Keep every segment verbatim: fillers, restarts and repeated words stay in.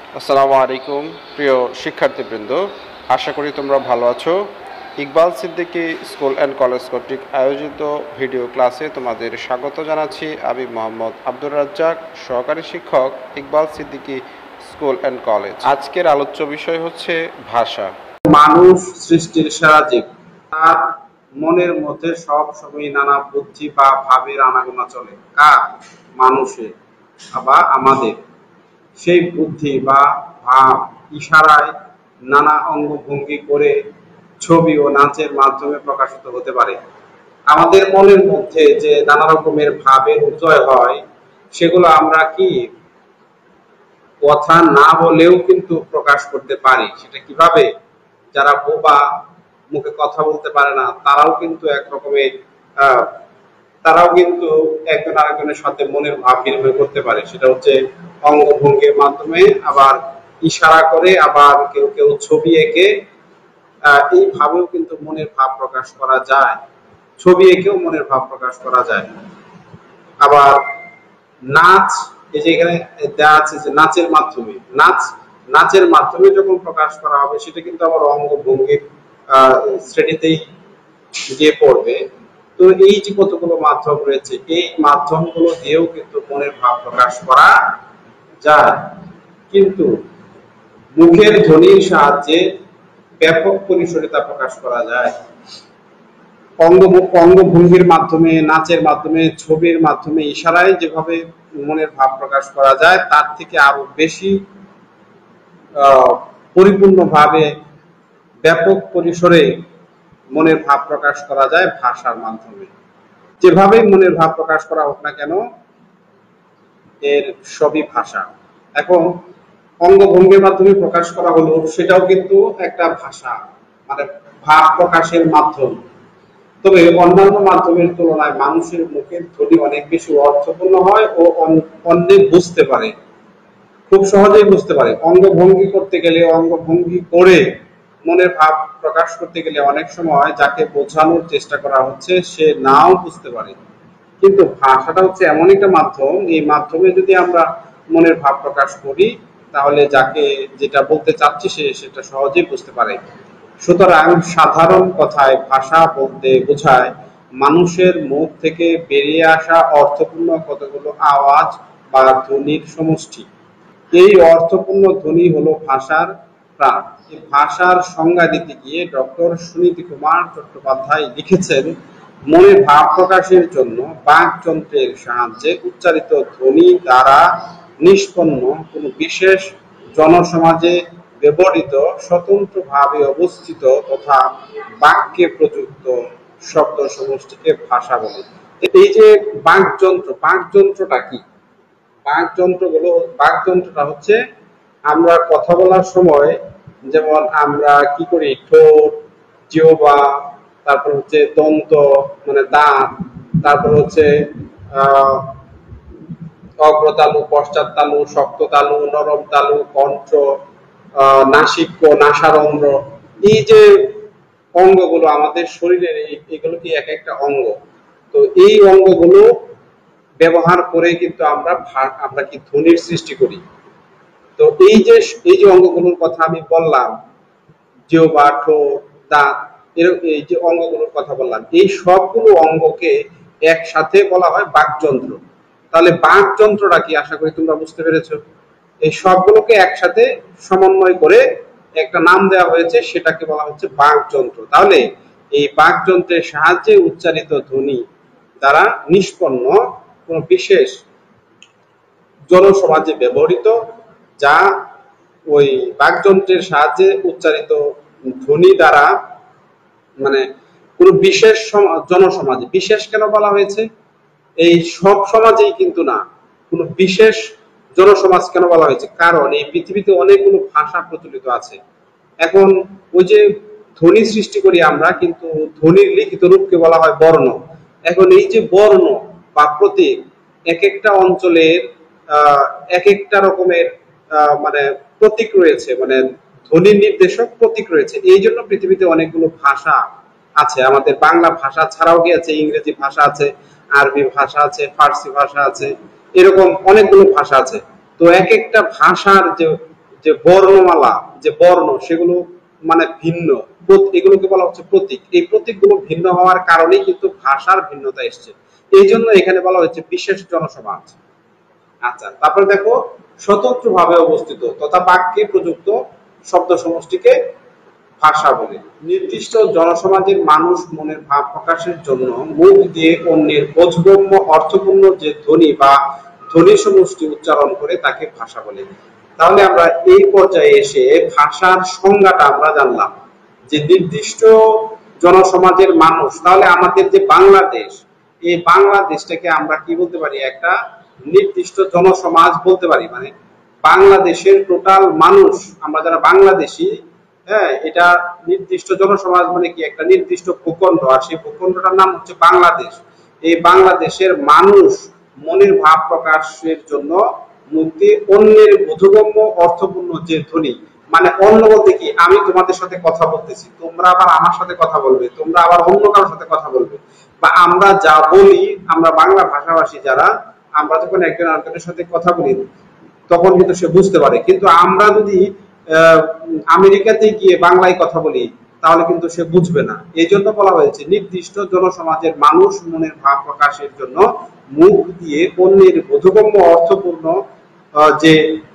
আসসালামু আলাইকুম প্রিয় শিক্ষার্থীবৃন্দ, আশা করি তোমরা ভালো আছো। Iqbal Siddiqui school and college কর্তৃক আয়োজিত ভিডিও ক্লাসে তোমাদের স্বাগত জানাচ্ছি। আমি মোহাম্মদ আব্দুর রাজ্জাক, সহকারী শিক্ষক, Iqbal Siddiqui school and college. আজকের আলোচ্য বিষয় হচ্ছে ভাষা। মানুষ সৃষ্টির সেরা জীব। তার মনের মধ্যে সব সময় নানা বুদ্ধি বা ভাবের আনাগোনা চলে। কার? মানুষের বা আমাদের। সেই বুদ্ধি বা ভাব ইশারায় নানা অঙ্গভঙ্গি করে ছবি ও নাচের মাধ্যমে প্রকাশিত হতে পারে। আমাদের মনের মধ্যে যে নানা রকমের ভাবের উদয় হয়, সেগুলো আমরা কি কথা না বলেও কিন্তু প্রকাশ করতে পারি। সেটা কিভাবে? যারা বোবা, মুখে কথা বলতে পারে না, তারাও কিন্তু এক রকমের আহ তারাও কিন্তু একজন আরেকজনের সাথে মনের ভাব বিনিময় করতে পারে। সেটা হচ্ছে অঙ্গভঙ্গির মাধ্যমে, আবার ইশারা করে, আবার কেউ কেউ ছবি এঁকে আহ এইভাবেও কিন্তু মনের ভাব প্রকাশ করা যায়। ছবি এঁকেও মনের ভাব প্রকাশ করা যায়। আবার নাচ, এই যে এখানে দেওয়া আছে যে নাচের মাধ্যমে, নাচ নাচের মাধ্যমে যখন প্রকাশ করা হবে, সেটা কিন্তু আবার অঙ্গভঙ্গির আহ শ্রেণীতেই গিয়ে পড়বে। তো এই যে কতগুলো মাধ্যম রয়েছে, এই মাধ্যমগুলো দিয়েও কিন্তু মনের ভাব প্রকাশ করা যায়। কিন্তু মুখের ধ্বনির সাহায্যে ব্যাপক পরিসরে তা প্রকাশ করা যায়। অঙ্গ অঙ্গভঙ্গির মাধ্যমে, নাচের মাধ্যমে, ছবির মাধ্যমে, ইশারায় যেভাবে মনের ভাব প্রকাশ করা যায়, তার থেকে আরো বেশি আহ পরিপূর্ণভাবে ব্যাপক পরিসরে মনের ভাব প্রকাশ করা যায় ভাষার মাধ্যমে। যেভাবেই মনের ভাব প্রকাশ করা হোক না কেন, এর সবই ভাষা। এখন অঙ্গভঙ্গির মাধ্যমে প্রকাশ করা হলো, সেটাও কিন্তু একটা ভাষা, মানে ভাব প্রকাশের মাধ্যম। তবে অন্যান্য মাধ্যমের তুলনায় মানুষের মুখের ধ্বনি অনেক বেশি অর্থপূর্ণ হয় ও অন্যে বুঝতে পারে, খুব সহজেই বুঝতে পারে। অঙ্গভঙ্গি করতে গেলে, অঙ্গভঙ্গি করে মনের ভাব প্রকাশ করতে গেলে অনেক সময় যাকে বোঝানোর চেষ্টা করা হচ্ছে সে নাও বুঝতে পারে। কিন্তু ভাষাটা হচ্ছে এমন একটা মাধ্যম, এই মাধ্যমে যদি আমরা মনের ভাব প্রকাশ করি, তাহলে যাকে যেটা বলতে চাচ্ছি সে সেটা সহজেই বুঝতে পারে। সুতরাং সাধারণ কথায় ভাষা বলতে বোঝায় মানুষের মুখ থেকে বেরিয়ে আসা অর্থপূর্ণ কতগুলো আওয়াজ বা ধ্বনির সমষ্টি। এই অর্থপূর্ণ ধ্বনি হলো ভাষার প্রাণ। এই ভাষার সংজ্ঞা দিতে গিয়ে ডক্টর সুনীতি কুমার চট্টোপাধ্যায় লিখেছেন, মনের ভাব প্রকাশের জন্য বাকযন্ত্রের সাহায্যে উচ্চারিত ধ্বনি দ্বারা নিষ্পন্ন কোন বিশেষ জনসমাজে ব্যবহৃত স্বতন্ত্রভাবে অবস্থিত তথা বাক্যে প্রযুক্ত শব্দ সমষ্টিকে ভাষা বলে। এই যে বাকযন্ত্র, বাকযন্ত্রটা কি? বাকযন্ত্রগুলো, বাকযন্ত্রটা হচ্ছে আমরা কথা বলার সময় যেমন আমরা কি করি, ঠোঁট, জিহ্বা, তারপর হচ্ছে দন্ত মানে দাঁত, তারপর হচ্ছে আহ অগ্রতালু, পশ্চাৎ তালু, শক্ত তালু, নরম তালু, কণ্ঠ, আহ নাসিক্য, নাসারন্ধ্র, এই যে অঙ্গগুলো আমাদের শরীরের, এগুলো কি এক একটা অঙ্গ। তো এই অঙ্গগুলো ব্যবহার করে কিন্তু আমরা আমরা কি ধ্বনির সৃষ্টি করি। তো এই যে এই যে অঙ্গগুলোর কথা আমি বললাম, জিহ্বা, ঠোঁট, দাঁত, এই যে অঙ্গগুলোর কথা বললাম, এই সবগুলো অঙ্গকে একসাথে বলা হয় বাকযন্ত্র। তাহলে বাকযন্ত্রটা কি, আশা করি তোমরা বুঝতে পেরেছো। এই সবগুলোকে একসাথে সমন্বয় করে একটা নাম দেওয়া হয়েছে, সেটাকে বলা হচ্ছে বাকযন্ত্র। তাহলে এই বাকযন্ত্রের সাহায্যে উচ্চারিত ধ্বনি দ্বারা নিষ্পন্ন কোন বিশেষ জনসমাজে ব্যবহৃত, যা ওই বাকযন্ত্রের সাহায্যে উচ্চারিত ধ্বনি দ্বারা, মানে কোন বিশেষ জনসমাজে, বিশেষ কেন বলা হয়েছে? এই সব সমাজেই কিন্তু না, কোন বিশেষ জনসমাজ কেন বলা হয়েছে? কারণ এই পৃথিবীতে অনেকগুলো ভাষা প্রচলিত আছে। এখন ওই যে ধ্বনি সৃষ্টি করি আমরা, কিন্তু ধ্বনির লিখিত রূপকে বলা হয় বর্ণ। এখন এই যে বর্ণ বা প্রতীক, এক একটা অঞ্চলের আহ এক একটা রকমের আহ মানে প্রতীক রয়েছে, মানে ধ্বনির নির্দেশক প্রতীক রয়েছে। এই জন্য পৃথিবীতে অনেকগুলো ভাষা আছে। আমাদের বাংলা ভাষা ছাড়াও কি আছে? ইংরেজি ভাষা আছে, আরবি ভাষা আছে, ফার্সি ভাষা আছে, এরকম অনেকগুলো ভাষা আছে। তো এক একটা ভাষার যে যে বর্ণমালা, যে বর্ণ, সেগুলো মানে ভিন্ন, এগুলোকে বলা হচ্ছে প্রতীক। এই প্রতীকগুলো ভিন্ন হওয়ার কারণেই কিন্তু ভাষার ভিন্নতা এসছে। এই জন্য এখানে বলা হচ্ছে বিশেষ জনসমাজ। আচ্ছা, তারপরে দেখো, স্বতন্ত্রভাবে অবস্থিত তথা বাক্যে প্রযুক্ত শব্দ সমষ্টিকে ভাষা বলে। নির্দিষ্ট জনসমাজের মানুষ মনের ভাব প্রকাশের জন্য মুখ দিয়ে অন্যের বোধগম্য অর্থপূর্ণ যে ধ্বনি বা ধ্বনি সমষ্টি উচ্চারণ করে তাকে ভাষা বলে। তাহলে আমরা এই পর্যায়ে এসে ভাষার সংজ্ঞাটা আমরা জানলাম যে নির্দিষ্ট জনসমাজের মানুষ। তাহলে আমাদের যে বাংলাদেশ, এই বাংলাদেশটাকে আমরা কি বলতে পারি? একটা নির্দিষ্ট জনসমাজ বলতে পারি। মানে বাংলাদেশের টোটাল মানুষ, আমরা যারা বাংলাদেশী, হ্যাঁ, এটা নির্দিষ্ট জনসমাজ মানে কি? একটা নির্দিষ্ট ভূখণ্ড, আর সেই ভূখণ্ডটার নাম হচ্ছে বাংলাদেশ। এই বাংলাদেশের মানুষ মনের ভাব প্রকাশের জন্য মুক্তি অন্যের বোধগম্য অর্থপূর্ণ যে ধ্বনি, মানে অন্য বলতে কি? আমি তোমাদের সাথে কথা বলতেছি, তোমরা আবার আমার সাথে কথা বলবে, তোমরা আবার অন্য কারোর সাথে কথা বলবে, বা আমরা যা বলি, আমরা বাংলা ভাষাভাষী যারা, আমরা যখন একজন আরেকজনের সাথে কথা বলি তখন কিন্তু সে বুঝতে পারে। কিন্তু আমরা যদি আমেরিকাতে গিয়ে বাংলায় কথা বলি তাহলে কিন্তু সে বুঝবে না। এই জন্য বলা হয়েছে নির্দিষ্ট জনসমাজের মানুষ মনের ভাব প্রকাশের জন্য মুখ দিয়ে অন্যের বোধগম্য অর্থপূর্ণ যে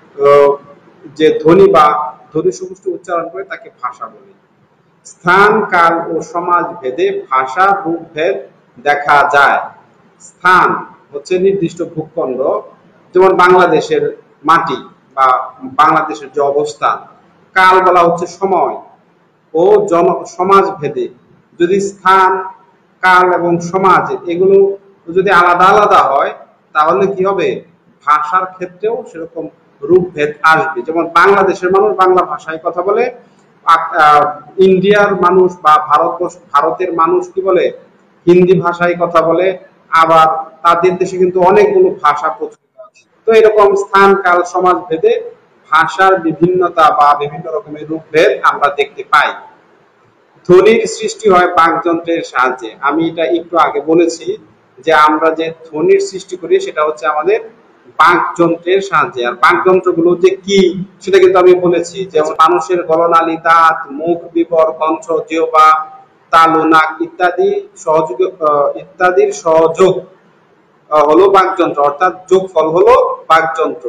যে ধ্বনি বা ধ্বনি সমষ্টি উচ্চারণ করে তাকে ভাষা বলে। স্থান, কাল ও সমাজ ভেদে ভাষা রূপ ভেদ দেখা যায়। স্থান হচ্ছে নির্দিষ্ট ভূখণ্ড, যেমন বাংলাদেশের মাটি বা বাংলাদেশের যে অবস্থান। কাল বলা হচ্ছে সময় ও জন সমাজ ভেদে, যদি স্থান, কাল এবং সমাজ এগুলো যদি আলাদা আলাদা হয় তাহলে কি হবে? ভাষার ক্ষেত্রেও সেরকম রূপভেদ আসবে। যেমন বাংলাদেশের মানুষ বাংলা ভাষায় কথা বলে, ইন্ডিয়ার মানুষ বা ভারতবর্ষ ভারতের মানুষ কি বলে? হিন্দি ভাষায় কথা বলে। আবার তাদের দেশে কিন্তু অনেকগুলো ভাষা প্রচলিত আছে। তো এরকম স্থান, কাল, সমাজ ভেদে ভাষার বিভিন্নতা বা বিভিন্ন রকমের রূপভেদ আমরা দেখতে পাই। ধ্বনির সৃষ্টি হয় বাকযন্ত্রের সাহায্যে। আমি এটা একটু আগে বলেছি যে আমরা যে ধ্বনির সৃষ্টি করি সেটা হচ্ছে আমাদের বাকযন্ত্রের সাহায্যে। আর বাকযন্ত্রগুলো যে কি সেটা কিন্তু আমি বলেছি, যেমন মানুষের গলনালী, দাঁত, মুখ, বিবর, কণ্ঠ, জিহ্বা, তালু, নাক ইত্যাদি সহযোগ ইত্যাদির সহযোগ হলো বাকযন্ত্র, অর্থাৎ যোগফল হলো বাকযন্ত্র।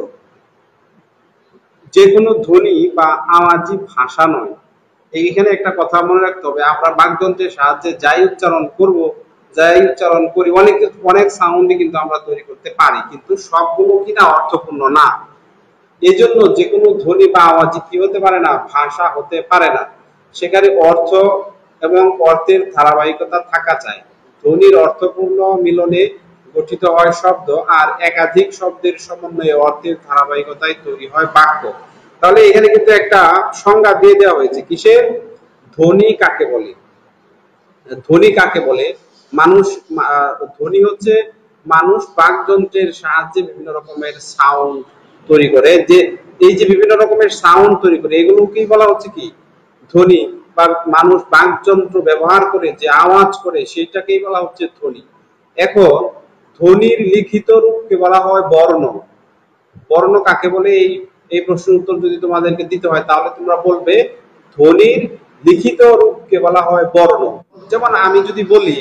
যে কোনো ধ্বনি বা আওয়াজই ভাষা নয়। এইখানে একটা কথা মনে রাখতে হবে, আমরা বাকযন্ত্রের সাহায্যে যাই উচ্চারণ করব, যাই উচ্চারণ করি, অনেক অনেক সাউন্ডই কিন্তু আমরা তৈরি করতে পারি, কিন্তু সবগুলো কিনা অর্থপূর্ণ না। এই জন্য যে কোনো ধ্বনি বা আওয়াজই কি হতে পারে না? ভাষা হতে পারে না। সেখানে অর্থ এবং অর্থের ধারাবাহিকতা থাকা চাই। ধ্বনির অর্থপূর্ণ মিলনে গঠিত হয় শব্দ, আর একাধিক শব্দের সমন্বয়ে অর্থের ধারাবাহিকতায় তৈরি হয় বাক্য। তাহলে এখানে কিন্তু একটা সংজ্ঞা দিয়ে দেওয়া হয়েছে। কিসের? ধ্বনি কাকে বলে? ধ্বনি কাকে বলে? মানুষ, ধ্বনি হচ্ছে মানুষ বাকযন্ত্রের সাহায্যে বিভিন্ন রকমের সাউন্ড তৈরি করে। যে এই যে বিভিন্ন রকমের সাউন্ড তৈরি করে এগুলোকেই বলা হচ্ছে কি? ধ্বনি। বা মানুষ বাকযন্ত্র ব্যবহার করে যে আওয়াজ করে সেটাকেই বলা হচ্ছে ধ্বনি। এখন ধ্বনির লিখিত রূপকে বলা হয় বর্ণ। বর্ণ কাকে বলে? এই এই প্রশ্নের উত্তর যদি তোমাদেরকে দিতে হয় তাহলে তোমরা বলবে ধ্বনির লিখিত রূপকে বলা হয় বর্ণ। যেমন আমি যদি বলি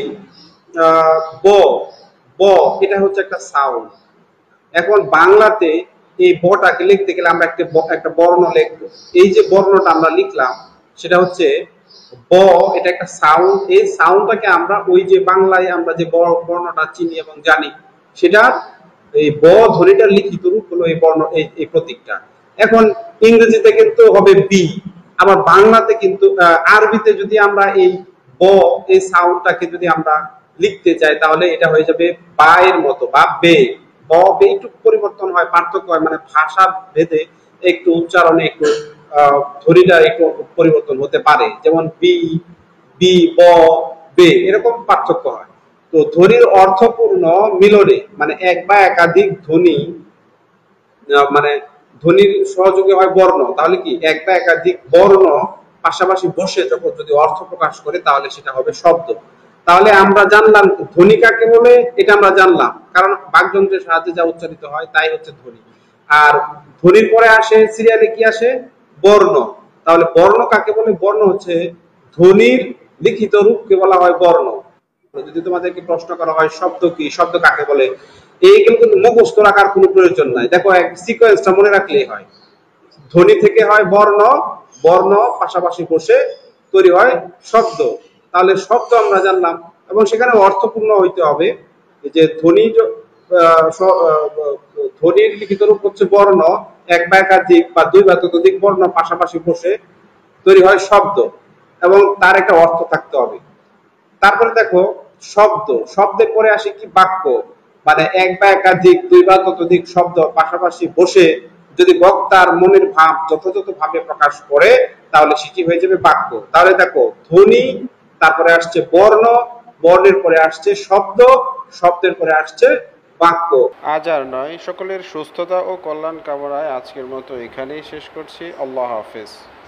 ব, ব এটা হচ্ছে একটা সাউন্ড। এখন বাংলাতে এই বটাকে লিখতে গেলে আমরা একটা একটা বর্ণ লিখবো। এই যে বর্ণটা আমরা লিখলাম সেটা হচ্ছে ব, এটা একটা সাউন্ড। এই সাউন্ডটাকে আমরা ওই যে বাংলায় আমরা যে বর্ণটা চিনি এবং জানি সেটা, এই ব ধ্বনিটার লিখিত রূপ হলো এই বর্ণ, এই প্রতীকটা। এখন ইংরেজিতে কিন্তু হবে বি, আবার বাংলাতে কিন্তু আরবিতে যদি আমরা এই ব, এই সাউন্ডটাকে যদি আমরা লিখতে চাই তাহলে এটা হয়ে যাবে বা এর মতো, বা বে। ব বে একটু পরিবর্তন হয়, পার্থক্য হয়, মানে ভাষা ভেদে একটু উচ্চারণে একটু ধ্বনিটা একটু পরিবর্তন হতে পারে। যেমন বি, বি, ব, বে এরকম পার্থক্য হয়। তো ধ্বনির অর্থপূর্ণ মিলনে, মানে এক বা একাধিক ধ্বনি, মানে ধ্বনির সহযোগে হয় বর্ণ। তাহলে কি এক বা একাধিক বর্ণ পাশাপাশি বসে যখন যদি অর্থ প্রকাশ করে তাহলে সেটা হবে শব্দ। তাহলে আমরা জানলাম ধ্বনি কাকে বলে, এটা আমরা জানলাম, কারণ বাকযন্ত্রের সাহায্যে যা উচ্চারিত হয় তাই হচ্ছে ধ্বনি। আর ধ্বনির পরে আসে সিরিয়ালে কি আসে? বর্ণ। তাহলে বর্ণ কাকে বলে? বর্ণ হচ্ছে ধ্বনির লিখিত রূপকে বলা হয় বর্ণ। যদি তোমাদেরকে প্রশ্ন করা হয় শব্দ কি, শব্দ কাকে বলে, এইগুলো কিন্তু মুখস্থ রাখার কোনো প্রয়োজন নাই। দেখো এক সিকোয়েন্সটা মনে রাখলেই হয়। ধ্বনি থেকে হয় বর্ণ, বর্ণ পাশাপাশি বসে তৈরি হয় শব্দ। তাহলে শব্দ আমরা জানলাম, এবং সেখানে অর্থপূর্ণ হইতে হবে। যে ধ্বনি ধ্বনির লিখিত রূপ হচ্ছে বর্ণ, এক বা একাধিক বা দুই বা ততোধিক বর্ণ পাশাপাশি বসে তৈরি হয় শব্দ, এবং তার একটা অর্থ থাকতে হবে। তারপরে দেখো শব্দ, শব্দের পরে আসে কি? বাক্য। মানে এক বা একাধিক দুই বা ততোধিক শব্দ পাশাপাশি বসে যদি বক্তার মনের ভাব যথাযথ ভাবে প্রকাশ করে, তাহলে সেটি হয়ে যাবে বাক্য। তাহলে দেখো ধ্বনি, তারপরে আসছে বর্ণ, বর্ণের পরে আসছে শব্দ, শব্দের পরে আসছে বাক্য। আজ আর নয়, সকলের সুস্থতা ও কল্যাণ কামনায় আজকের মতো এখানেই শেষ করছি। আল্লাহ হাফেজ।